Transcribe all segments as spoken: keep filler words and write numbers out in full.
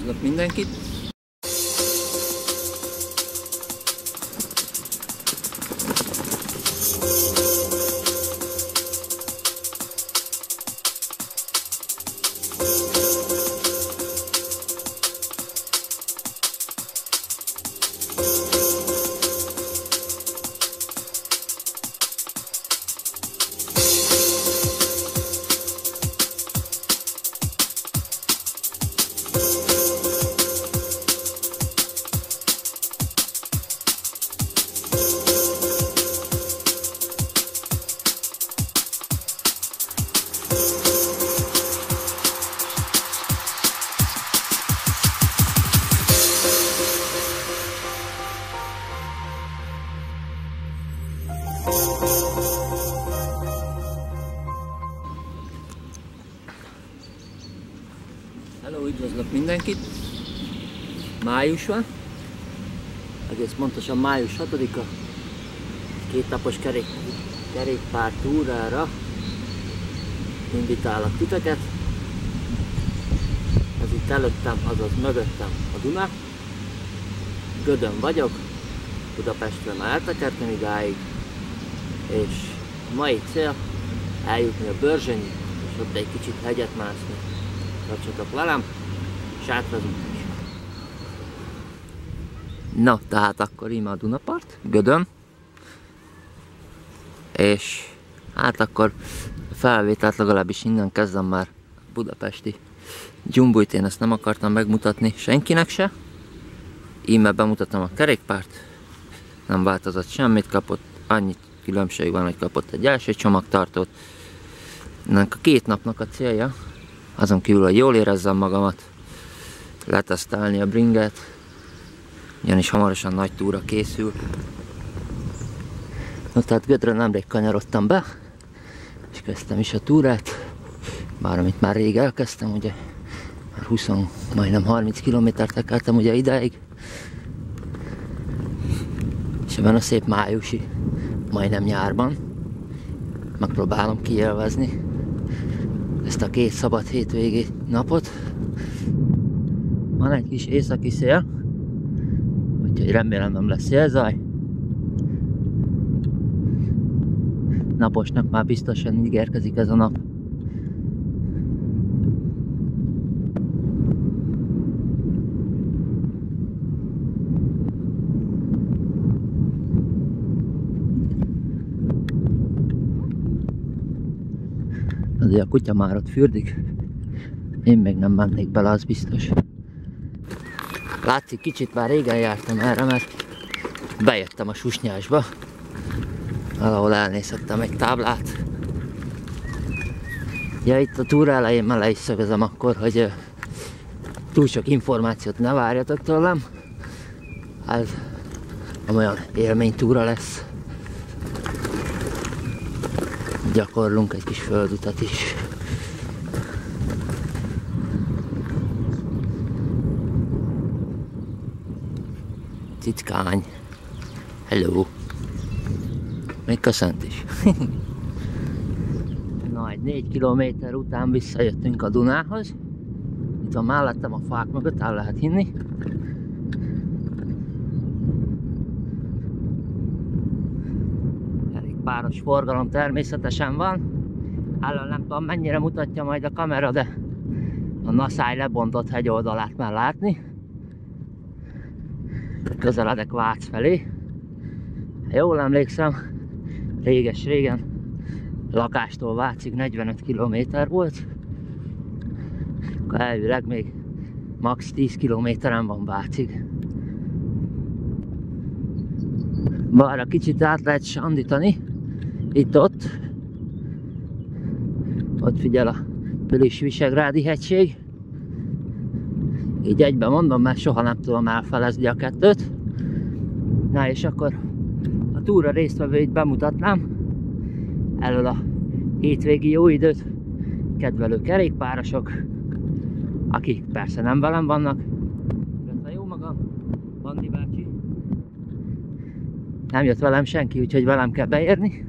Üdvözlök mindenkit! Hello, üdvözlök mindenkit! Május van, egész pontosan május hatodika, két napos kerék, kerékpár túrára invitálok titeket. Ez itt előttem, azaz mögöttem a Duna. Gödön vagyok, Budapestről már eltekertem idáig, és a mai cél eljutni a Börzsönyig, és ott egy kicsit hegyet mászni. Tartsatok velem, és átvezünk is. Na, tehát akkor íme a Dunapart, Gödön. És hát akkor a felvételt legalábbis innen kezdem már budapesti dzsumbujt, én ezt nem akartam megmutatni senkinek se. Íme bemutatom a kerékpárt, nem változott semmit, kapott, annyit különbség van, hogy kapott egy első csomagtartót. Ennek a két napnak a célja, azon kívül, hogy jól érezzem magamat, letesztelni a bringet, ugyanis hamarosan nagy túra készül. No, tehát Gödről nemrég kanyarodtam be, és kezdtem is a túrát, bár amit már rég elkezdtem, ugye, már húsz, majdnem harminc kilométert tekertem ugye ideig, és ebben a szép májusi, majdnem nyárban megpróbálom kiélvezni ezt a két szabad hétvégi napot. Van egy kis északi szél, úgyhogy remélem nem lesz szélzaj. Naposnak már biztosan ígérkezik ez a nap. Azért a kutya már ott fürdik, én még nem mennék bele, az biztos. Látszik, kicsit már régen jártam erre, mert bejöttem a Susnyásba, valahol elnézhettem egy táblát. Ja, itt a túra elején már le is szögezem akkor, hogy túl sok információt ne várjatok tőlem. Ez olyan élménytúra lesz. Gyakorlunk egy kis földutat is. Cickány. Hello. Még köszönt is. Na, egy négy kilométer után visszajöttünk a Dunához. Itt van mellettem a fák mögött, el lehet hinni. Páros forgalom természetesen van. Elől nem tudom mennyire mutatja majd a kamera, de a Naszály lebontott hegyoldalát már látni. Közeledek Vác felé. Ha jól emlékszem, réges-régen lakástól Vácig negyvenöt kilométer volt. Akkor elvileg még max. tíz kilométeren van Vácig. Balra kicsit át lehet sandítani. Itt-ott. Ott figyel a Pilis-Visegrádi hegység. Így egyben mondom, mert soha nem tudom elfelezni a kettőt. Na és akkor a túra résztvevőit bemutatnám. Elől a hétvégi jó időt kedvelő kerékpárosok, akik persze nem velem vannak. Illetve jó magam, Bandi bácsi. Nem jött velem senki, úgyhogy velem kell beérni.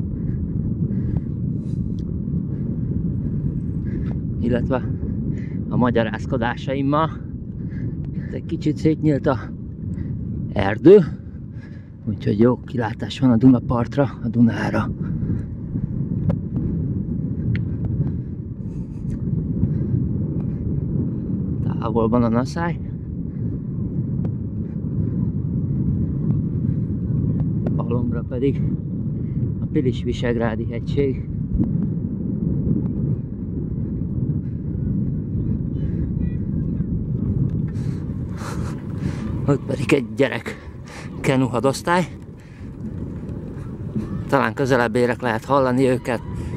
Illetve a magyarázkodásaimmal. Itt egy kicsit szétnyílt a erdő, úgyhogy jó kilátás van a Dunapartra, a Dunára. Távolban a Naszály. Balomra pedig a Pilis-Visegrádi hegység. Ott pedig egy gyerek kenu hadosztály. Talán közelebb érek, lehet hallani őket.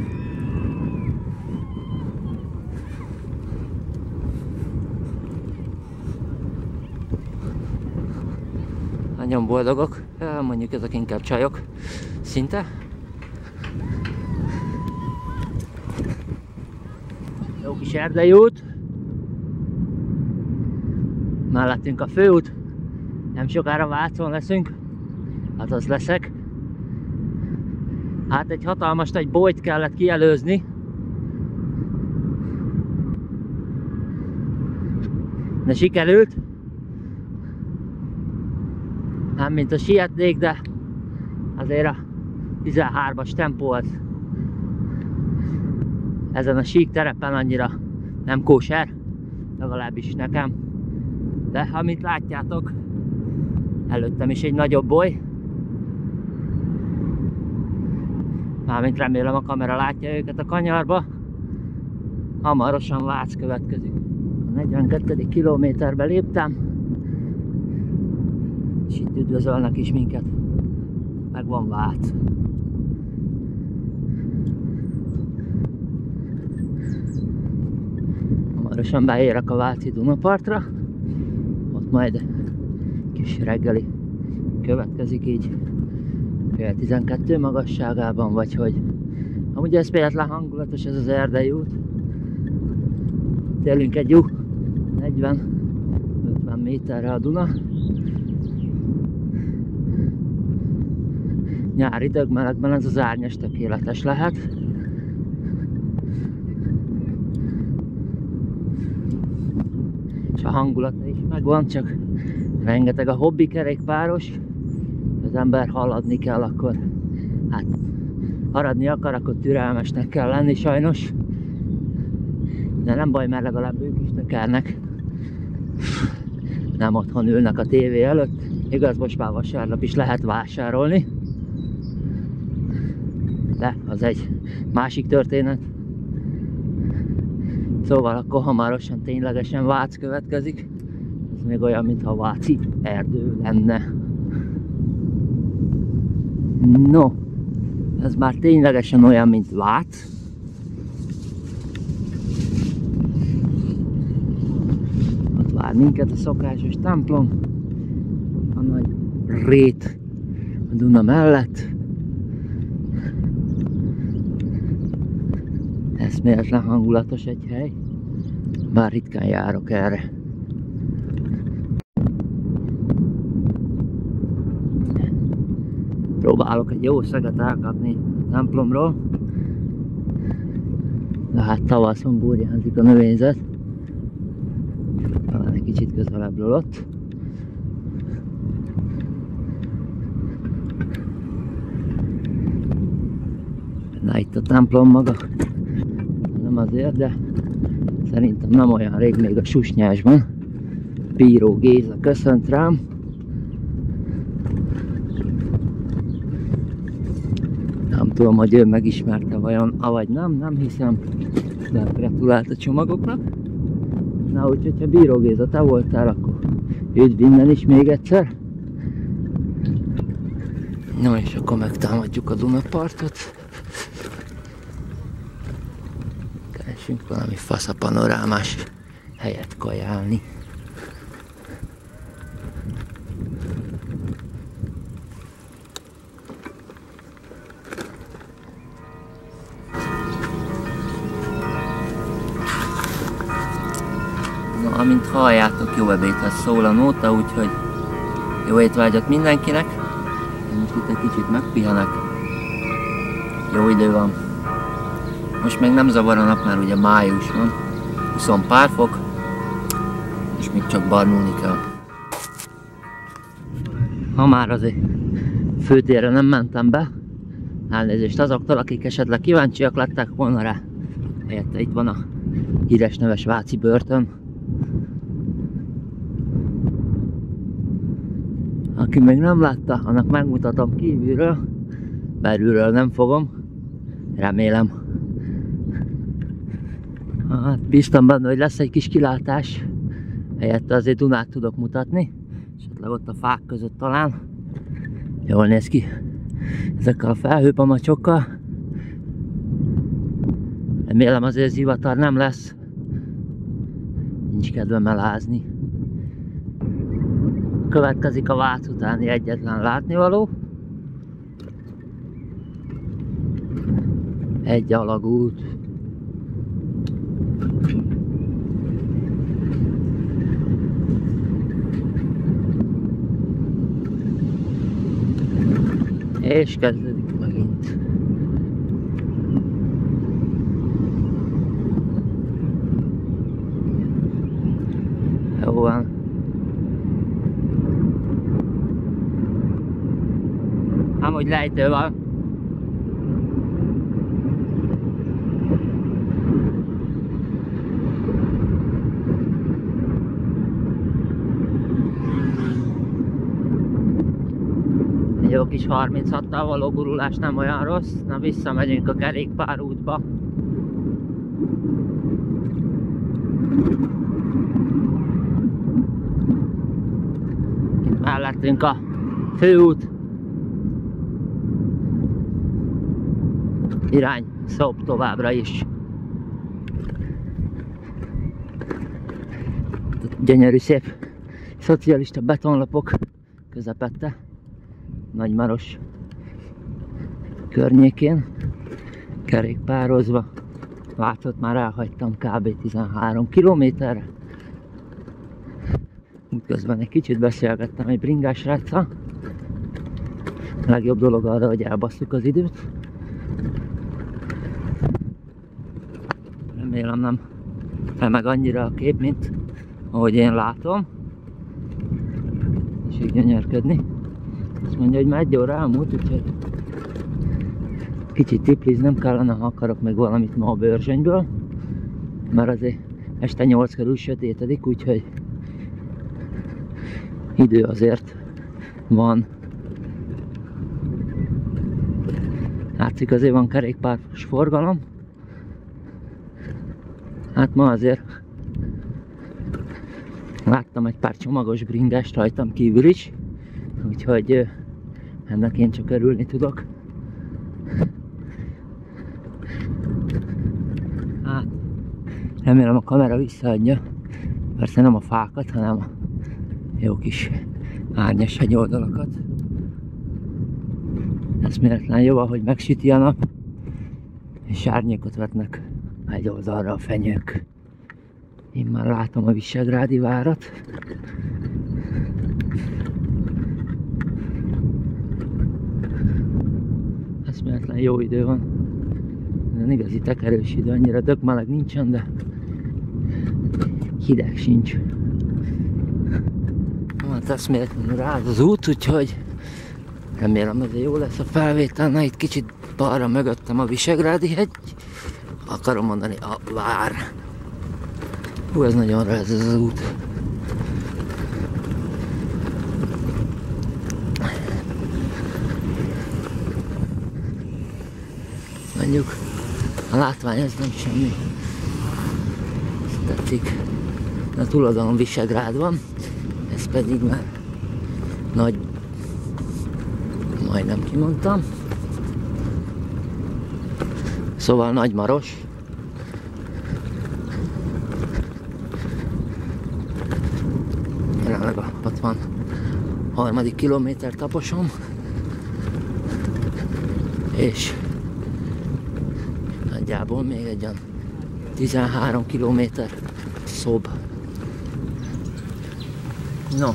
Nagyon boldogok, mondjuk ezek inkább csajok szinte. Jó kis erdei út. Mellettünk a főút. Nem sokára Vácon leszünk. Hát az leszek. Hát egy hatalmas nagy bolyt kellett kielőzni. De sikerült. Nem mint a sietnék, de azért a tizenhármas tempó az ezen a sík terepen annyira nem kóser, legalábbis nekem. De amit látjátok, előttem is egy nagyobb boly. Mármint remélem a kamera látja őket a kanyarba. Hamarosan Vác következik. A negyvenkettedik kilométerbe léptem. És itt üdvözölnek is minket. Meg van Vác. Hamarosan beérek a váci Dunapartra. Ott majd kis reggeli következik így fél tizenkettő magasságában, vagy hogy amúgy ez példátlan hangulatos ez az erdei út. Télünk egy jó negyven-ötven méterre a Duna. Nyári dögmelegben ez az árnyas tökéletes lehet. És a hangulata is megvan, csak rengeteg a hobbi kerékpáros. Az ember haladni kell, akkor hát haradni akar, akkor türelmesnek kell lenni sajnos. De nem baj, mert legalább ők is tekernek. Nem otthon ülnek a tévé előtt. Igaz, most már vasárnap is lehet vásárolni. De az egy másik történet. Szóval akkor hamarosan ténylegesen Vác következik. Ez még olyan, mintha váci erdő lenne. No, ez már ténylegesen olyan, mint Vác. Ott vár minket a szokásos templom. A nagy rét a Duna mellett. Eszméletlen hangulatos egy hely. Bár ritkán járok erre. Próbálok egy jó szeget elkapni a templomról. De hát tavaszon burjánzik a növényzet. Talán egy kicsit közelebbről ott. Na itt a templom maga. Nem azért, de szerintem nem olyan rég még a Susnyásban. Bíró Géza köszönt rám. Nem tudom, hogy ő megismerte vajon, avagy nem, nem hiszem. De gratulált a csomagoknak. Na úgyhogy, ha Bíró Géza, te voltál, akkor üdv innen is még egyszer. No, és akkor megtámadjuk a Dunapartot. Keresünk valami fasz a panorámás helyet kajálni. No, amint halljátok, jó ebédhez szól a nóta, úgyhogy jó étvágyat mindenkinek. Most itt egy kicsit megpihenek. Jó idő van. Most még nem zavar a nap, mert ugye május van. húsz pár fok. és még csak barnulni kell. Ha már azért főtérre nem mentem be, elnézést azoktól, akik esetleg kíváncsiak lettek volna rá. Helyette itt van a híres neves Váci börtön. Aki még nem látta, annak megmutatom kívülről, belülről nem fogom, remélem. Hát bíztam benne, hogy lesz egy kis kilátás, helyette azért Dunát tudok mutatni, esetleg ott a fák között talán. Jól néz ki ezekkel a felhőpamacsokkal. Remélem azért zivatar nem lesz, nincs kedvem elázni. Következik a Vác utáni egyetlen látnivaló. Egy alagút. És kezdődik megint. Jó van. Ám hogy lejtő van. Egy jó kis harminchattal való gurulás nem olyan rossz. Na, visszamegyünk a kerékpárútba. Itt mellettünk a főút. Irány Szob továbbra is. Gyönyörű szép szocialista betonlapok közepette, Nagymaros környékén, kerékpározva. Vácot már elhagytam kb. tizenhárom kilométerre. Útközben egy kicsit beszélgettem egy bringás sráccal. A legjobb dolog arra, hogy elbasszuk az időt. Remélem nem remeg annyira a kép, mint ahogy én látom. És így gyönyörködni. Azt mondja, hogy már egy óra elmúlt, úgyhogy kicsit tipliznem kellene, ha akarok meg valamit ma a Börzsönyből. Mert azért este nyolc körül sötétedik, úgyhogy idő azért van. Látszik, azért van kerékpáros forgalom. Hát ma azért láttam egy pár csomagos bringást rajtam kívül is, úgyhogy ennek én csak örülni tudok. Hát, remélem a kamera visszaadja, persze nem a fákat, hanem a jó kis árnyas hegyoldalakat. Eszméletlen jó, ahogy megsüti a nap, és árnyékot vetnek egy oldalra a fenyők. Én már látom a Visegrádi várat. Eszméletlen jó idő van. Ez igazi tekerős idő, annyira dögmeleg nincsen, de hideg sincs. Hát eszméletlenül ráz az út, úgyhogy remélem azért jó lesz a felvétel. Na, itt kicsit balra mögöttem a Visegrádi hegy. Akarom mondani, a vár. Hú, ez nagyon ráz ez az út. Mondjuk a látvány ez nem semmi. Ezt tetszik. A tulajdon Visegrád van, ez pedig már nagy, majdnem kimondtam. Szóval Nagymaros. Jelenleg a hatvanharmadik kilométer taposom. És nagyjából még egy olyan tizenhárom kilométer Szob. No.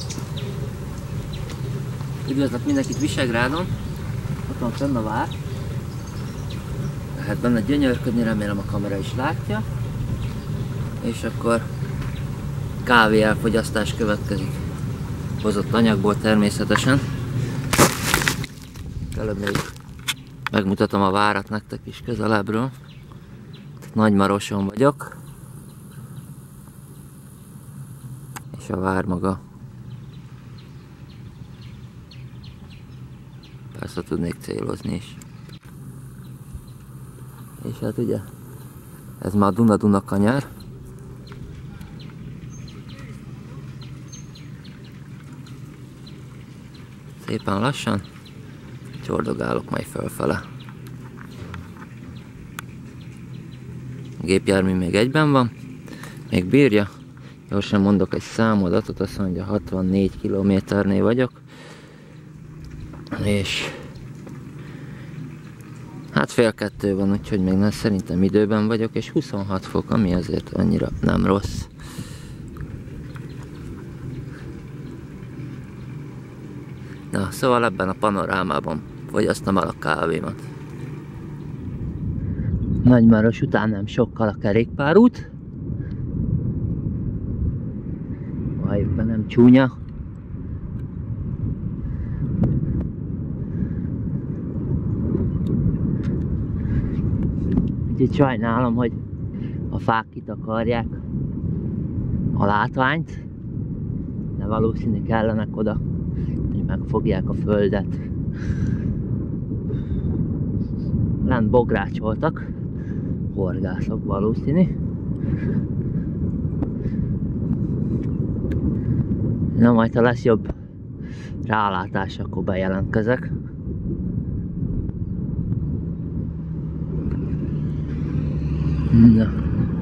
Üdvözlök mindenkit Visegrádon. Ott van fenn a vár. Lehet benne gyönyörködni, remélem a kamera is látja. És akkor kávé elfogyasztás következik. Hozott anyagból természetesen. Előbb még megmutatom a várat nektek is közelebbről. Nagymaroson vagyok. És a vár maga. Persze tudnék célozni is. És hát ugye, ez már a Duna-Duna kanyar. Szépen lassan csordogálok majd fölfele. A gépjármű még egyben van, még bírja. Gyorsan mondok egy számadatot, azt mondja hatvannégy kilométernél vagyok. És hát fél kettő van, úgyhogy még nem, szerintem időben vagyok, és huszonhat fok, ami azért annyira nem rossz. Na, szóval ebben a panorámában fogyasztom el a kávémat. Nagymaros után nem sokkal a kerékpárút. Valljuk be, nem csúnya. Úgyhogy sajnálom, hogy a fák kitakarják a látványt, de valószínű kellenek oda, hogy megfogják a földet. Lent bográcsoltak, horgászok valószínű. Na, majd ha lesz jobb rálátás, akkor bejelentkezek. Na.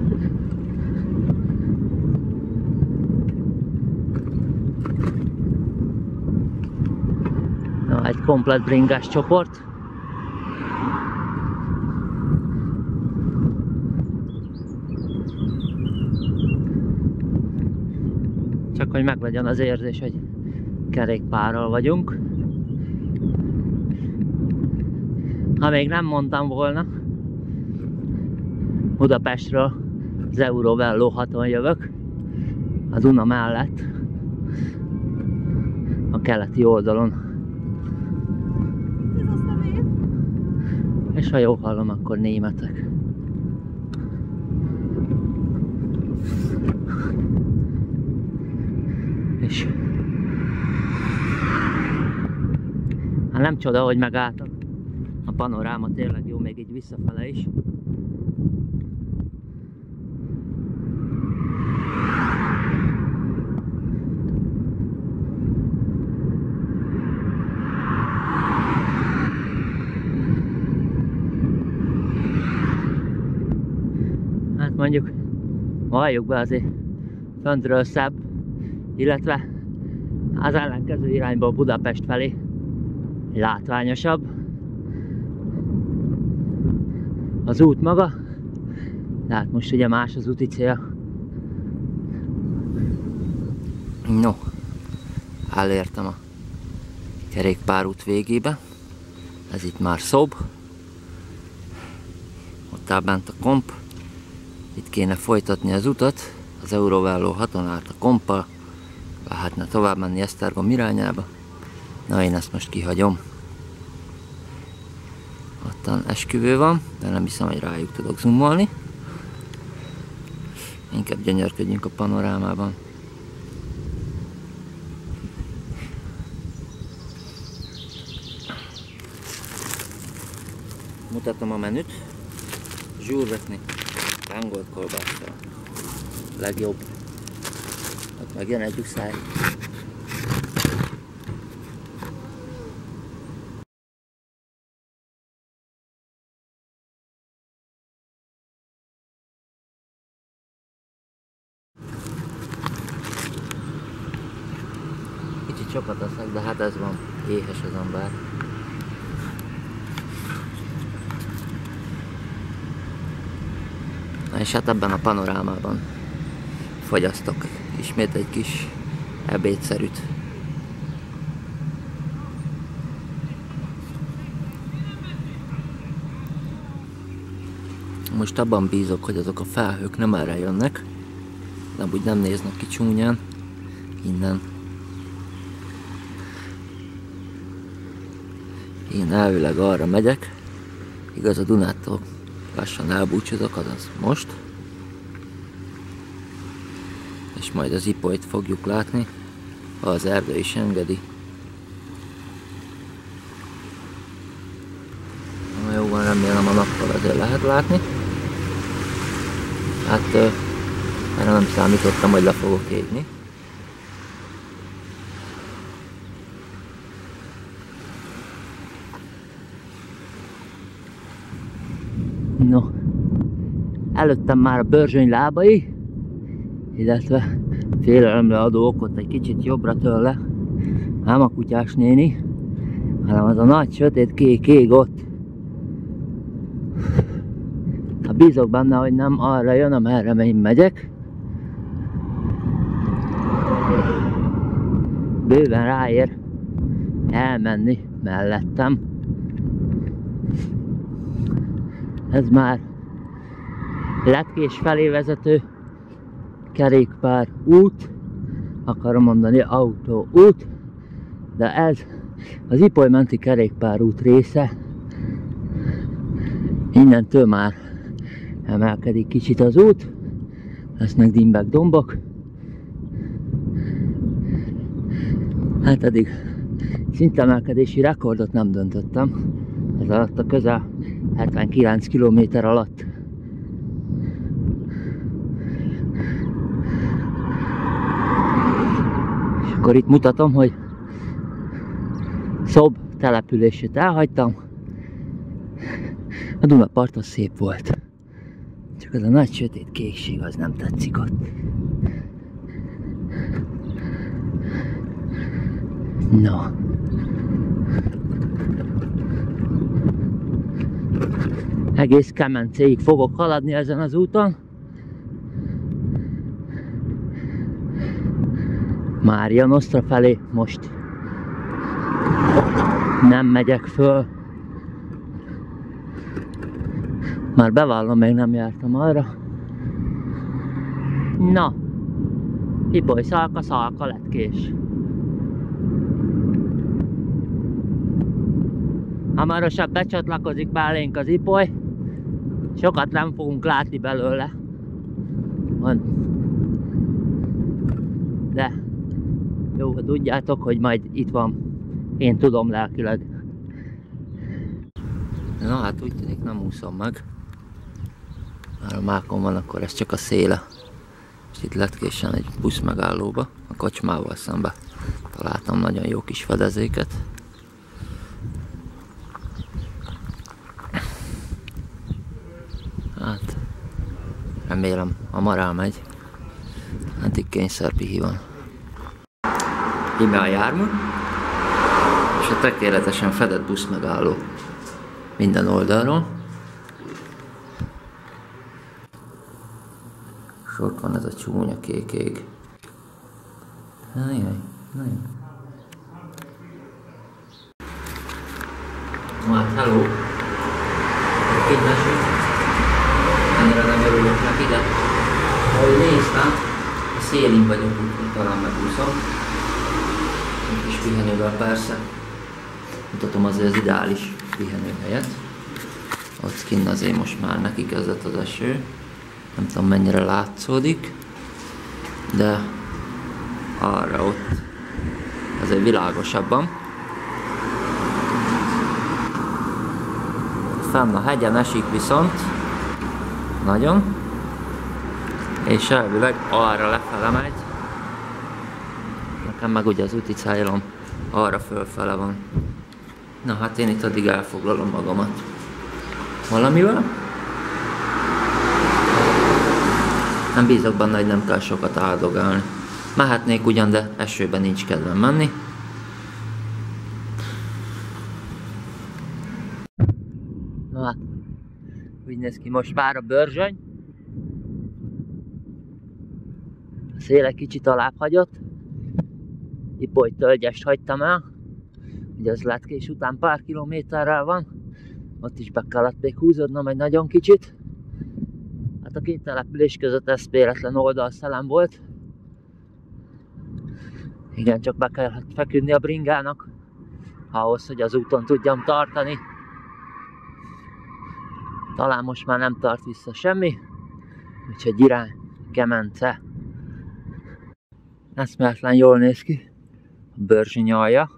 Na, egy komplet bringás csoport. Csak hogy meglegyen az érzés, hogy kerékpárral vagyunk. Ha még nem mondtam volna, Budapestről az Eurovelo haton jövök, a Duna mellett, a keleti oldalon. És ha jól hallom, akkor németek. És hát nem csoda, hogy megálltak. A panoráma tényleg jó, még így visszafele is. Hát mondjuk, valljuk be, azért föntről szebb, illetve az ellenkező irányból Budapest felé látványosabb az út maga, de hát most ugye más az úti cél. No, elértem a kerékpárút végébe, ez itt már Szob, ott áll bent a komp, itt kéne folytatni az utat, az Eurovelo haton át a komppal, lehetne tovább menni Esztergom irányába. Na, én ezt most kihagyom. Ottan esküvő van, de nem hiszem, hogy rájuk tudok zoomolni. Inkább gyönyörködjünk a panorámában. Mutatom a menüt. Zsúrvetni, tangolt kolbásszal. Legjobb. Ott megjön egy uszály. Kicsit sokat eszek, de hát ez van. Éhes az ember. Na és hát ebben a panorámában fogyasztok ismét egy kis ebédszerűt. Most abban bízok, hogy azok a felhők nem erre jönnek, nem úgy nem néznek ki csúnyán innen. Én elvileg arra megyek, igaz a Dunától lassan elbúcsúzok, azaz most. És majd az Ipolyt fogjuk látni, ha az erdő is engedi. Na jó van, remélem a nappal azért lehet látni. Hát erre nem számítottam, hogy le fogok égni. No, előttem már a Börzsöny lábai, illetve félelemre adó okot egy kicsit jobbra tőle, nem a Kutyás néni, hanem az a nagy sötét kék ég ott. Ha bízok benne, hogy nem arra jön, amerre én megyek. Bőven ráér elmenni mellettem. Ez már Letkés felé vezető kerékpár út, akarom mondani autó út, de ez az Ipoly menti kerékpár út része. Innentől már emelkedik kicsit az út, lesznek dimbek, dombok. Hát eddig szintemelkedési rekordot nem döntöttem, ez alatt a közel hetvenkilenc kilométer alatt. És akkor itt mutatom, hogy Szob települését elhagytam. A Dunapart az szép volt. Csak az a nagy sötét kékség az nem tetszik ott. No. Egész Kemencéig fogok haladni ezen az úton. Mária Nostra felé most nem megyek föl. Már bevallom, még nem jártam arra. Na, Ipoly Szalka, Szalka Letkés. Hamarosabb becsatlakozik belénk az Ipoly. Sokat nem fogunk látni belőle. Van. De jó, ha tudjátok, hogy majd itt van. Én tudom lelkileg. Na hát úgy tűnik, nem úszom meg. Már a mákon van, akkor ez csak a széle. És itt Letkésen egy busz megállóba, a kocsmával szembe találtam nagyon jó kis fedezéket. Hát, remélem hamar elmegy. Eddig kényszerpihi van. Íme a jármű, és a tökéletesen fedett busz megálló minden oldalról. És ott van ez a csúnya kék ég. Ajaj, nagyon. No hát, hello! Kedvesünk! Ennyire nem örülök neki, de ahogy néztem, a szélén vagyok, úgyhogy talán megúszom. Egy kis pihenővel persze. Mutatom azért az ideális pihenőhelyet. Ott kinn azért most már neki kezdett az eső. Nem tudom mennyire látszódik, de arra ott azért világosabban. Fenn a hegyen esik viszont nagyon, és elvileg arra lefele megy. Nekem meg ugye az úti célom arra fölfele van. Na hát én itt addig elfoglalom magamat valamivel. Nem bízok benne, hogy nem kell sokat áldogálni. Mehetnék ugyan, de esőben nincs kedvem menni. Na hát, úgy néz ki most már a Börzsöny. A széle kicsit alább hagyott. Ipoly tölgyest hagytam el. Ugye az Letkés után pár kilométerrel van. Ott is be kellett még húzódnom egy nagyon kicsit. Hát a két település között eszméletlen oldalszellem volt. Igen, csak be kellett feküdni a bringának ahhoz, hogy az úton tudjam tartani. Talán most már nem tart vissza semmi, úgyhogy irány Kemence. Eszméletlen jól néz ki a Börzsöny alja.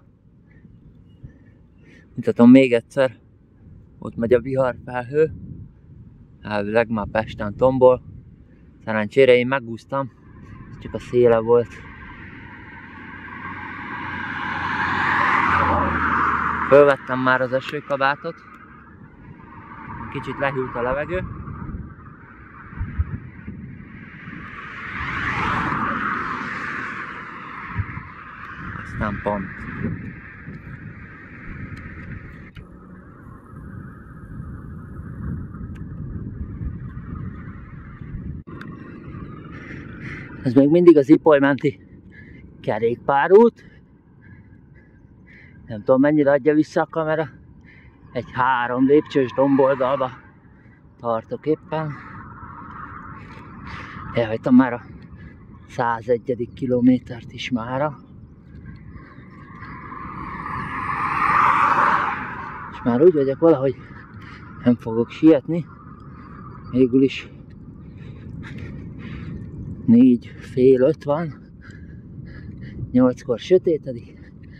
Mutatom még egyszer, ott megy a viharfelhő, elvileg már Pesten tombol. Szerencsére én megúsztam, csak a széle volt. Fölvettem már az esőkabátot, kicsit lehűlt a levegő. Aztán pont. Ez még mindig az Ipolymenti kerékpárút. Nem tudom, mennyire adja vissza a kamera. Egy három lépcsős domboldalba tartok éppen. Elhagytam már a százegyedik kilométert is mára. És már úgy vagyok valahogy nem fogok sietni. Végül is négy fél öt van. Nyolckor sötétedik.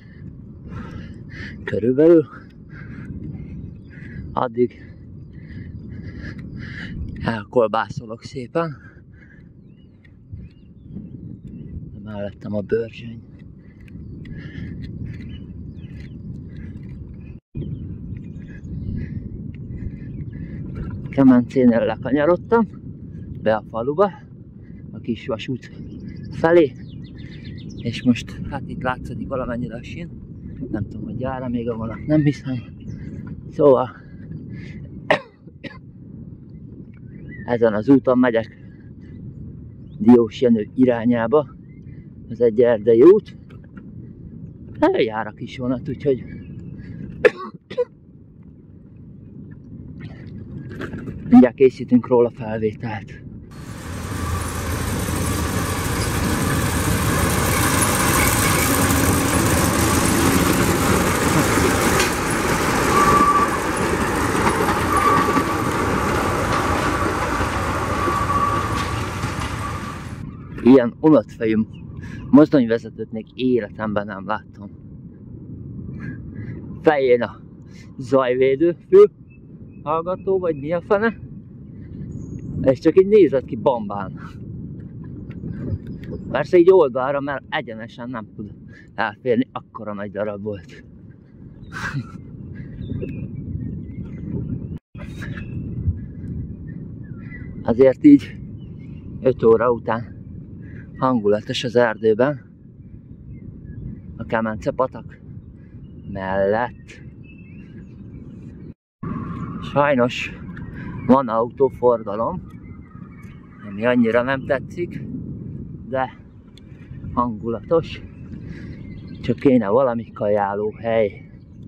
Körülbelül. Addig elkolbászolok szépen. Mellettem a Börzsöny. Kemencénél lekanyarodtam be a faluba, a kis vasút felé, és most hát itt látszik valamennyire a sín. Nem tudom, hogy jár-e még a vonat, nem hiszem. Szóval ezen az úton megyek Diósjenő irányába. Ez egy erdei út. Eljár a kis vonat, úgyhogy mindjárt készítünk róla felvételt. Ilyen unatfejű mozdonyvezetőt még életemben nem láttam. Fején a zajvédő fül hallgató, vagy mi a fene, és csak így nézett ki bambán. Persze így oldalra, mert egyenesen nem tud elférni, akkora nagy darab volt. Azért így öt óra után hangulatos az erdőben, a Kemence patak mellett. Sajnos van autóforgalom, ami annyira nem tetszik, de hangulatos, csak kéne valami kajálóhely.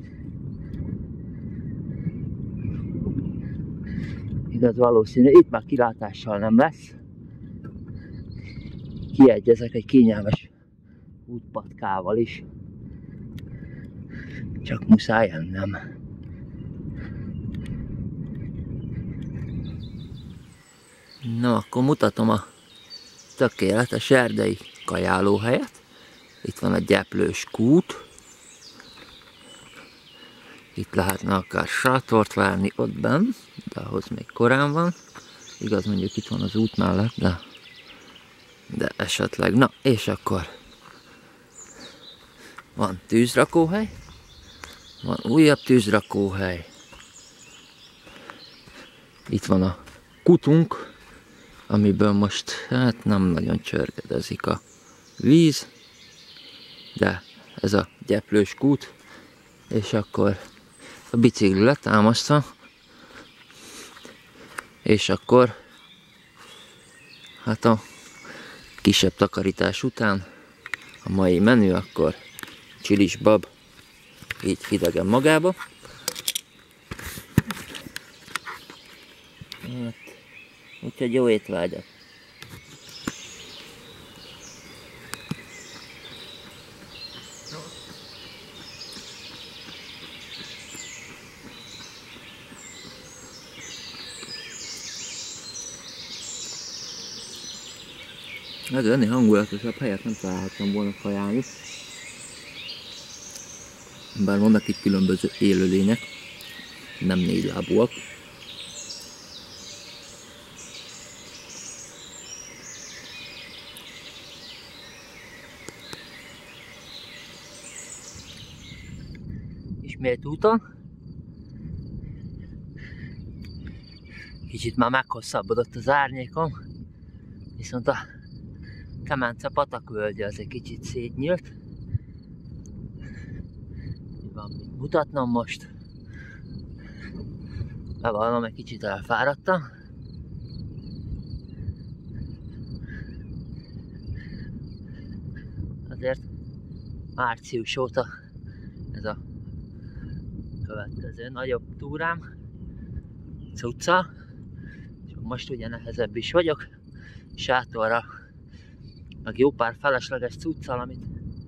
Igaz, valószínű, itt már kilátással nem lesz. Kiegyezek egy kényelmes útpatkával is. Csak muszáj ennem. Na, akkor mutatom a tökéletes erdei kajálóhelyet. Itt van a Gyeplős kút. Itt lehetne akár sátort várni ott benn, de ahhoz még korán van. Igaz, mondjuk itt van az út mellett, de, de esetleg. Na, és akkor van tűzrakóhely. Van újabb tűzrakóhely. Itt van a kutunk, amiből most hát nem nagyon csörgedezik a víz, de ez a Gyeplős kút, és akkor a bicikli letámasztva, és akkor hát a kisebb takarítás után a mai menü akkor csilis bab, így hidegen magába. Hát, Úgyhogy jó étvágyat! Ez ennél hangulatosabb helyet nem találhattam volna kajálni. Bár vannak itt különböző élőlények, nem négylábúak. Ismét úton. Kicsit már meghosszabbodott az árnyékom, viszont a Kemence patakvölgye az egy kicsit szétnyílt. Van mit mutatnom most. Bevallom, egy kicsit elfáradtam. Azért március óta ez a következő nagyobb túrám cucca. Most ugye nehezebb is vagyok. Sátorra meg jó pár felesleges cuccal, amit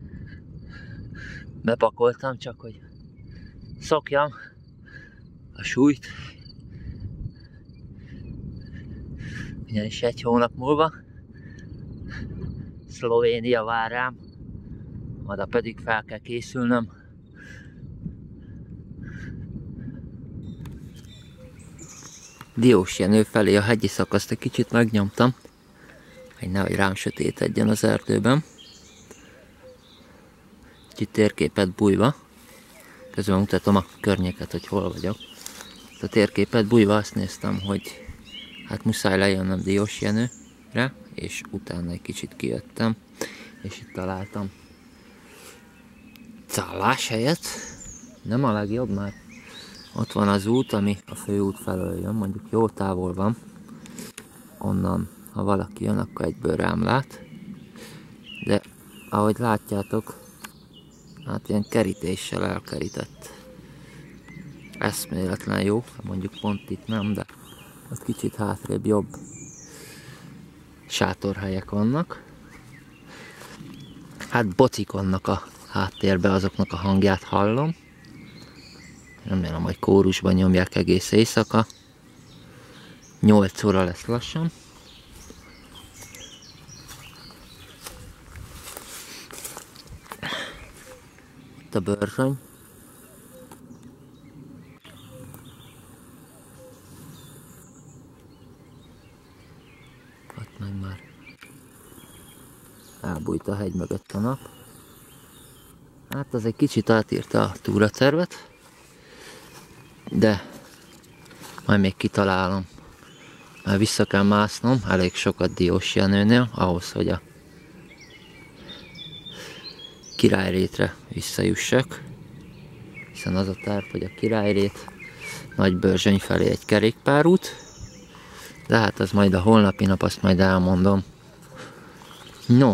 bepakoltam, csak hogy szokjam a súlyt. Ugyanis egy hónap múlva Szlovénia vár rám, oda pedig fel kell készülnöm. Diósjenő felé a hegyi szakaszt egy kicsit megnyomtam, hogy nehogy rám sötétedjen az erdőben. Kicsit térképet bújva, közben mutatom a környéket, hogy hol vagyok. A térképet bújva azt néztem, hogy hát muszáj lejönnöm Diósjenőre, és utána egy kicsit kijöttem, és itt találtam szálláshelyet. Nem a legjobb, mert ott van az út, ami a főút felől jön, mondjuk jó távol van. Onnan, ha valaki jön, akkor egyből rám lát. De ahogy látjátok, hát ilyen kerítéssel elkerített. Eszméletlen jó, mondjuk pont itt nem, de ott kicsit hátrébb jobb sátorhelyek vannak. Hát bocik vannak a háttérben, azoknak a hangját hallom. Remélem, hogy kórusban nyomják egész éjszaka. nyolc óra lesz lassan. Itt a Börzsöny. Ott meg már elbújt a hegy mögött a nap. Hát az egy kicsit átírta a túratervet, de majd még kitalálom. Már vissza kell másznom, elég sokat Diósjenőnél, ahhoz, hogy a Királyrétre visszajussak. Hiszen az a terv, hogy a Királyrét Nagybörzsöny felé egy kerékpárút. De hát az majd a holnapi nap, azt majd elmondom. No,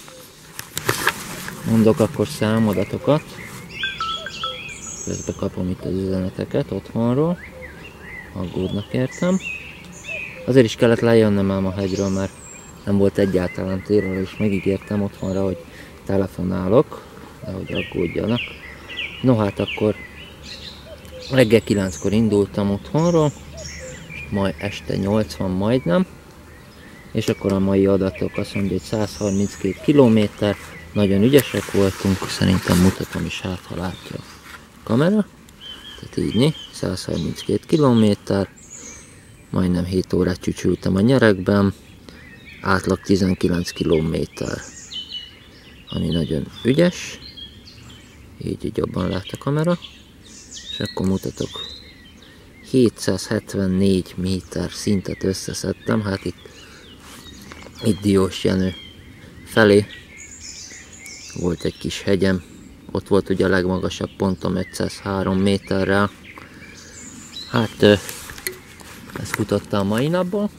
mondok akkor számadatokat. Közben kapom itt az üzeneteket otthonról. Aggódnak értem. Azért is kellett lejönnöm ám a hegyről, mert nem volt egyáltalán térről, és megígértem otthonra, hogy telefonálok, de hogy aggódjanak. No hát akkor reggel kilenckor indultam otthonról, majd este nyolc van majdnem, és akkor a mai adatok azt mondja, hogy száz harminckét kilométer, nagyon ügyesek voltunk, szerintem mutatom is, hát ha látja a kamera. Tehát így, né? száz harminckét kilométer, majdnem hét órát csücsültem a nyerekben, átlag tizenkilenc kilométer, ami nagyon ügyes, így, így jobban lát a kamera, és akkor mutatok hétszázhetvennégy méter szintet összeszedtem, hát itt, itt Diósjenő felé volt egy kis hegyem, ott volt ugye a legmagasabb pontom ötszázhárom méterrel. Hát ezt futotta a mai napból.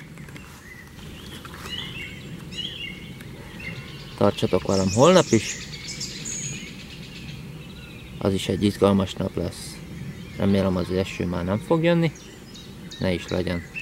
Tartsatok velem holnap is. Az is egy izgalmas nap lesz. Remélem az eső már nem fog jönni. Ne is legyen.